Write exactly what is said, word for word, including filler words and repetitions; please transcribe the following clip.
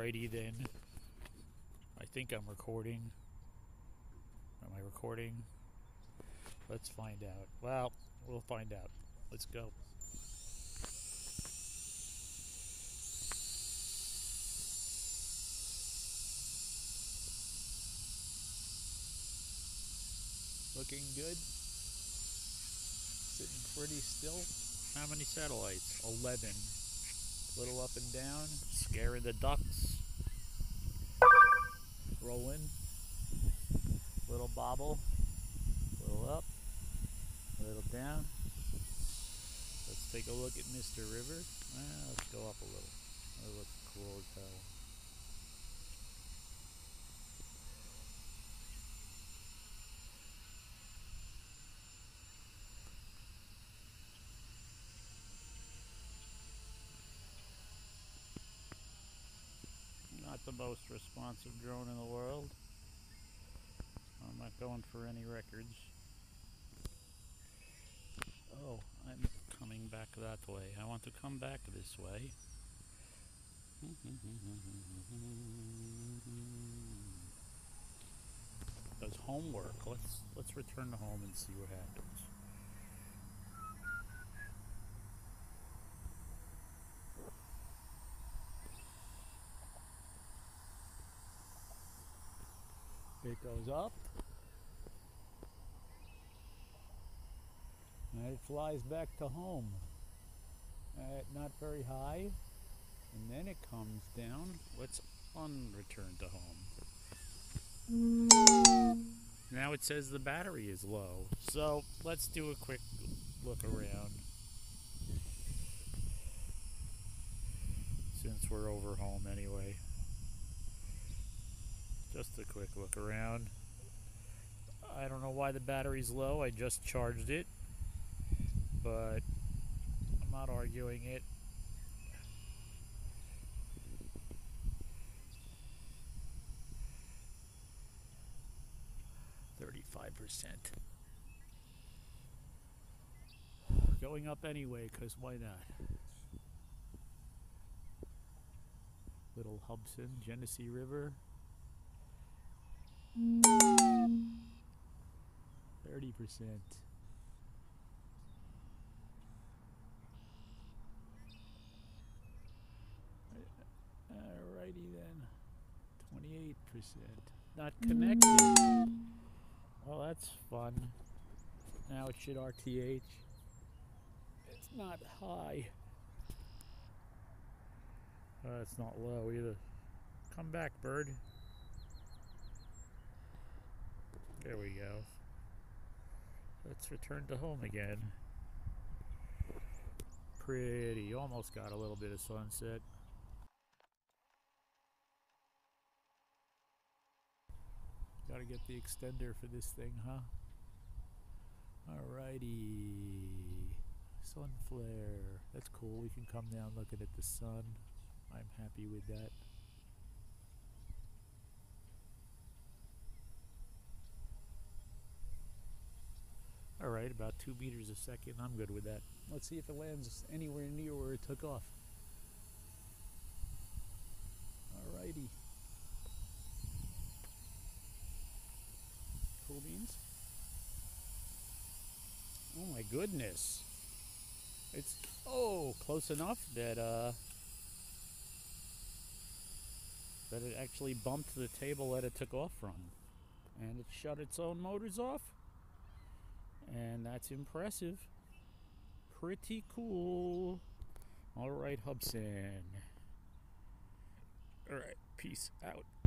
Alrighty then. I think I'm recording. Am I recording? Let's find out. Well, we'll find out. Let's go. Looking good. Sitting pretty still. How many satellites? eleven. Little up and down. Scaring the ducks. Rolling. Little bobble. Little up. Little down. Let's take a look at Mister River. Ah, let's go up a little. That looks cool as hell. Not the most responsive drone in the world. I'm not going for any records. Oh, I'm coming back that way. I want to come back this way. Does homework. Let's let's return to home and see what happens. It goes up. And it flies back to home. Uh, not very high. And then it comes down. Let's unreturn to home. Now it says the battery is low. So let's do a quick look around. Since we're over home anyway. Just a quick look around. I don't know why the battery's low. I just charged it. But I'm not arguing it. thirty-five percent. Going up anyway, because why not? Little Hubsan, Genesee River. thirty percent. Alrighty then. twenty-eight percent. Not connected. Well, that's fun. Now it should R T H. It's not high. Uh, it's not low either. Come back, bird. There we go. Let's return to home again. Pretty. Almost got a little bit of sunset. Gotta get the extender for this thing, huh? Alrighty. Sun flare. That's cool. We can come down looking at the sun. I'm happy with that. Alright, about two meters a second. I'm good with that. Let's see if it lands anywhere near where it took off. Alrighty. Cool beans. Oh my goodness. It's, oh, close enough that, uh, that it actually bumped the table that it took off from. And it shut its own motors off. And that's impressive. Pretty cool. Alright, Hubsan. Alright, peace out.